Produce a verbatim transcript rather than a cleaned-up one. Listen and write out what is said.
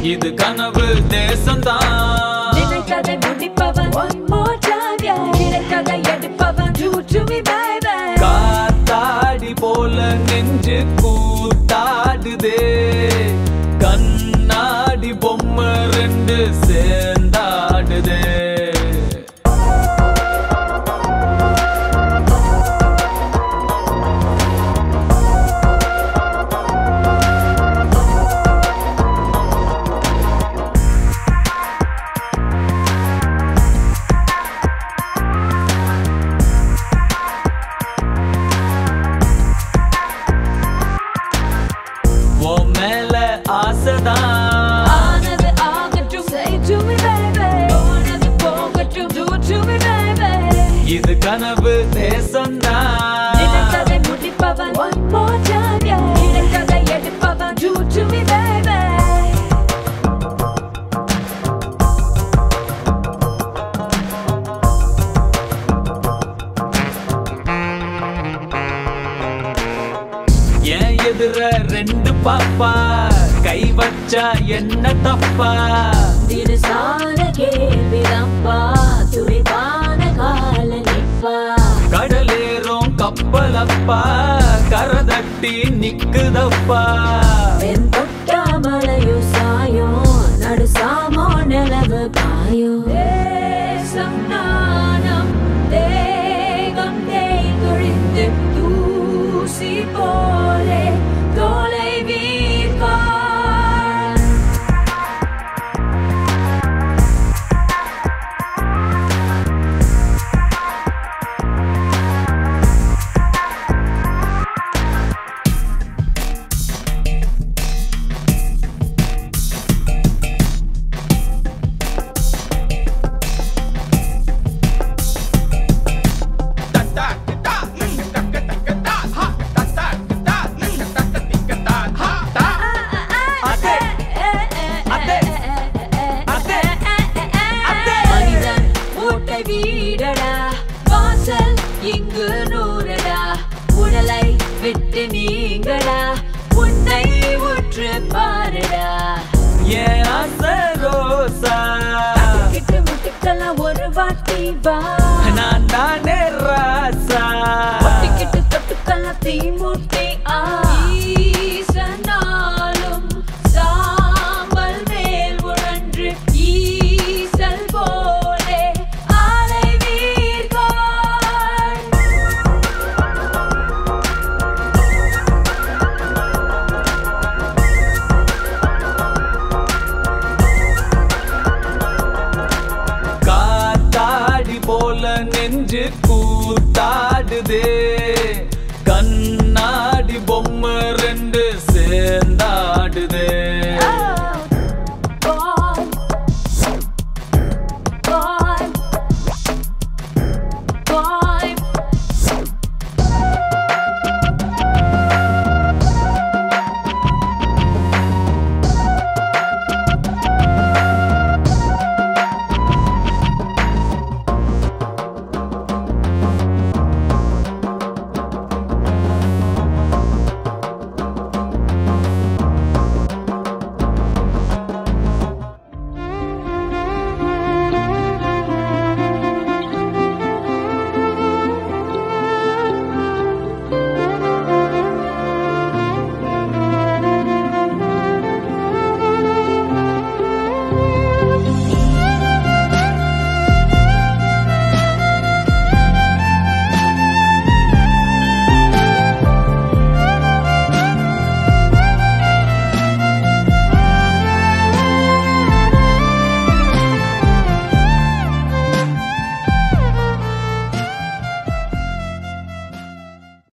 இது கனவு தேசம்தான். நினைத்ததை முடிப்பவன் one more time yeah. கிடைத்ததை எடுப்பவன் do to me baby. காத்தாடி போல நெஞ்சு கூத்தாடுதே, கண்ணாடி பொம்மை ரெண்டு சேர்ந்தாடுதே. Mela Aasadhan. Annadhu aagatum say to me baby. Ponnadhu pogattum do to me baby. இது கனவு தேசம்தான். நினைத்ததை முடிப்பவன் one more time yeah. கிடைத்ததை எடுப்பவன் do to me baby. ஏன் எதிர ரெண்டு பாப்பா, கை வச்சா என்ன தப்பா? தினசான கேள்விதப்பா, துடிப்பான கால நிப்பா. கடலேறும் கப்பலப்பா, கரதட்டி நிக்குதப்பா. வெண் தொட்டா மலையோ சாயோ, நடு சாமோ நிலவு பாயோ. தேசம் நாணம் தேகம் தேய்ந்தொழிந்து தூசி போலே தோலை வீர்கார். வீடடா வாசல் இங்கு நூறடா, உடலை விட்டு நீங்கடா, உன்னை உற்று பாருடா. ஏன் ஆசை ரோசா, கிட்டு முட்டுக்கலாம் ஒரு வாட்டி வா. நான் தானே ராசா, ஒட்டிக்கிட்டு தொட்டுக்கலாம் தீ மூட்டி ஆ.